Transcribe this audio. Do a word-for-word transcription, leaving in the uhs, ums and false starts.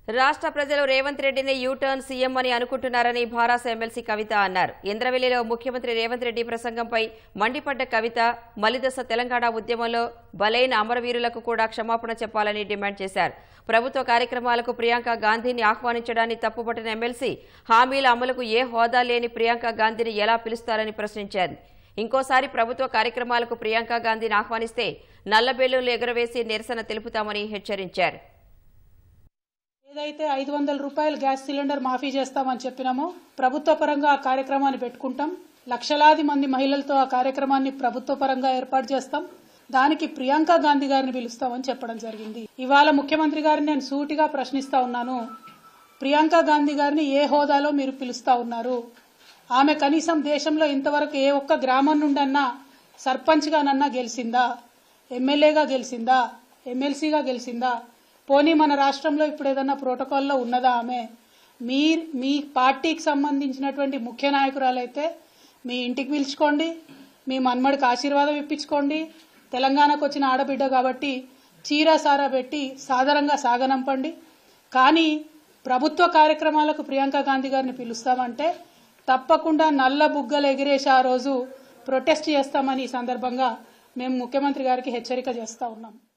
రాష్ట్ర ప్రజలు రేవంత్ రెడ్డిని యూటర్న్ సీఎం అని అనుకుంటున్నారని భారాస ఎమ్మెల్సీ కవిత అన్నారు. ఇంద్రవెల్లిలో ముఖ్యమంత్రి రేవంత్ రెడ్డి ప్రసంగంపై మండిపడ్డ కవిత మలిదశ తెలంగాణ ఉద్యమంలో బలైన అమరవీరులకు కూడా క్షమాపణ చెప్పాలని డిమాండ్ చేశారు. ప్రభుత్వ కార్యక్రమాలకు ప్రియాంక గాంధీని ఆహ్వానించడాన్ని తప్పుపట్టిన ఎమ్మెల్సీ హామీల అమలుకు ఏ హోదా లేని ప్రియాంక గాంధీని ఎలా పిలుస్తారని ప్రశ్నించారు. ఇంకోసారి ప్రభుత్వ కార్యక్రమాలకు ప్రియాంక గాంధీని ఆహ్వానిస్తే నల్లబెల్లులు ఎగురవేసి నిరసన తెలుపుతామని హెచ్చరించారు. ఏదైతే ఐదు వందల రూపాయలు గ్యాస్ సిలిండర్ మాఫీ చేస్తామని చెప్పినామో ప్రభుత్వ పరంగా ఆ కార్యక్రమాన్ని పెట్టుకుంటాం. లక్షలాది మంది మహిళలతో ఆ కార్యక్రమాన్ని ప్రభుత్వ పరంగా ఏర్పాటు చేస్తాం. దానికి ప్రియాంక గాంధీ గారిని పిలుస్తామని చెప్పడం జరిగింది. ఇవాళ ముఖ్యమంత్రి గారిని నేను సూటిగా ప్రశ్నిస్తా ఉన్నాను. ప్రియాంక గాంధీ గారిని ఏ హోదాలో మీరు పిలుస్తా ఉన్నారు? ఆమె కనీసం దేశంలో ఇంతవరకు ఏ ఒక్క గ్రామం నుండన్నా సర్పంచ్గానన్నా గెలిచిందా? ఎమ్మెల్యేగా గెలిచిందా? ఎమ్మెల్సీగా గెలిచిందా? పోనీ మన రాష్ట్రంలో ఇప్పుడు ఏదన్నా ప్రోటోకాల్లో ఉన్నదా? ఆమె మీ మీ పార్టీకి సంబంధించినటువంటి ముఖ్య నాయకురాలైతే మీ ఇంటికి పిలుచుకోండి, మీ మన్మడికి ఆశీర్వాదం ఇప్పించుకోండి. తెలంగాణకు వచ్చిన ఆడబిడ్డ కాబట్టి చీరా సారా పెట్టి సాధారణంగా సాగనంపండి. కానీ ప్రభుత్వ కార్యక్రమాలకు ప్రియాంక గాంధీ గారిని పిలుస్తామంటే తప్పకుండా నల్ల బుగ్గలు ఎగిరేసి ఆ రోజు ప్రొటెస్ట్ చేస్తామని ఈ సందర్భంగా మేము ముఖ్యమంత్రి గారికి హెచ్చరిక చేస్తా ఉన్నాం.